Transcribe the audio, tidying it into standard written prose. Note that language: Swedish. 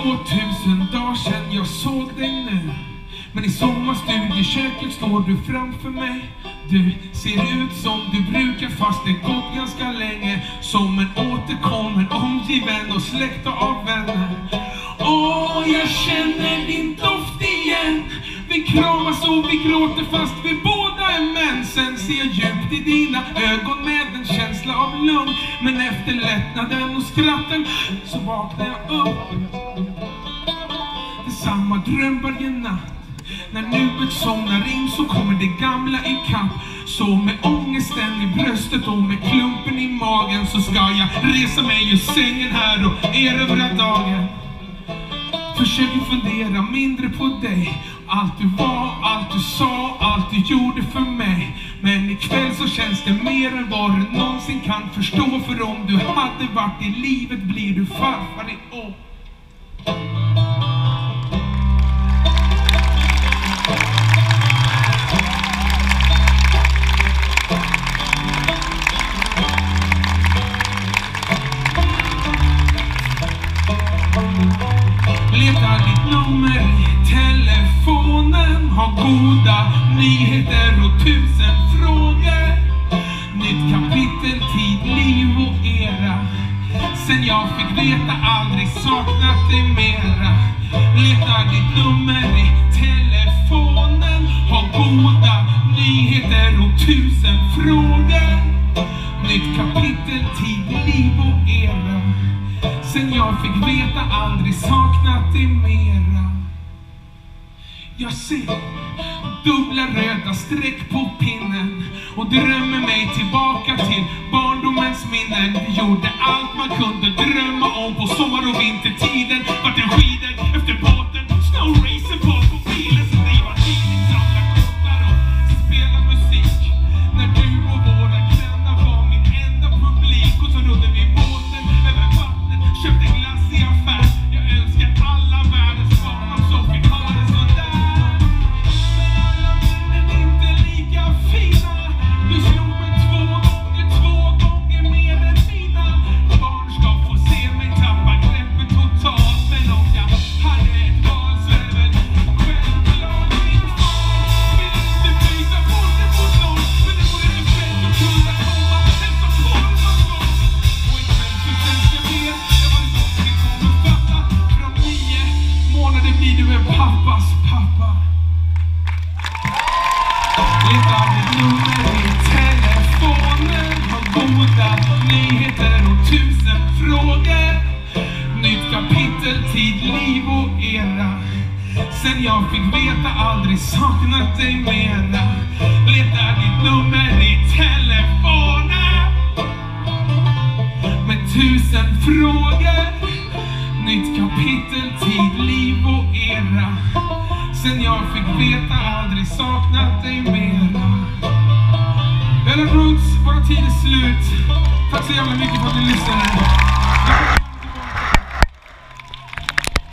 2000 dagar sedan jag såg dig nu. Men i sommarstudieköket står du framför mig. Du ser ut som du brukar fast det gått ganska länge. Som en återkommen, omgiven och släkt av vänner. Åh, jag känner din doft igen. Vi kramas och vi gråter fast vi båda är män. Sen ser jag djupt i dina ögon med en känsla av lugn. Men efter lättnaden och skratten så vaknar jag upp. Det är samma dröm varje natt. När nuet somnar in så kommer det gamla i kapp. Så med ångesten i bröstet och med klumpen i magen så ska jag resa mig ur sängen här och erövra dagen. Försöker fundera mindre på dig. Allt du var, allt du sa, allt du gjorde för mig. Men ikväll så känns det mer än vad du någonsin kan förstå. För om du hade varit i livet blir du farfar i år. Letar ditt nummer i telefonen. Har goda nyheter och 1000 frågor. Nytt kapitel, tid, liv och era. Sen jag fick veta, aldrig saknat dig mera. Letar ditt nummer i telefonen. Har goda nyheter och 1000 frågor. Nytt kapitel, tid, liv och era. Sen jag fick veta, aldrig saknat dig mera. Jag ser dubbla röda streck på pinnen och drömmer mig tillbaka till barndomens minnen. Vi gjorde allt man kunde drömma om på sommar- och vintertiden. Vart en skidor efter båten, snowracer på bilen. Så det var tidigt, samla kopplar och spela musik. När du och våra grannar var min enda publik. Och så rodde vi båten över vattnet, köpte glass i affär. Jag önskar alla världens barn också fick ha det sådär. Men alla minnen är inte lika fina. Du slog mig 2 gånger mer än mina. Barn ska få se mig tappa greppet totalt. Men om jag hade ett val så är det väl självklart min far. Vill inte byta bort det på någon. Men det vore väl fett att kunna komma och hälsa på någon gång. Och ikväll så känns det mer. Jag var det något vi kommer fatta. Från 9 månader blir du en pappas pappa. Letar ditt nummer i telefonen. Har goda nyheter och 1000 frågor. Nytt kapitel, tid, liv och era. Sen jag fick veta, aldrig saknat dig mera. Letar ditt nummer i telefonen. Med 1000 frågor. Nytt kapitel, tid, liv och era. Sen jag fick veta, aldrig saknat dig mera. Bella Roots, våra tid är slut. Tack så jävla mycket för att ni lyssnade.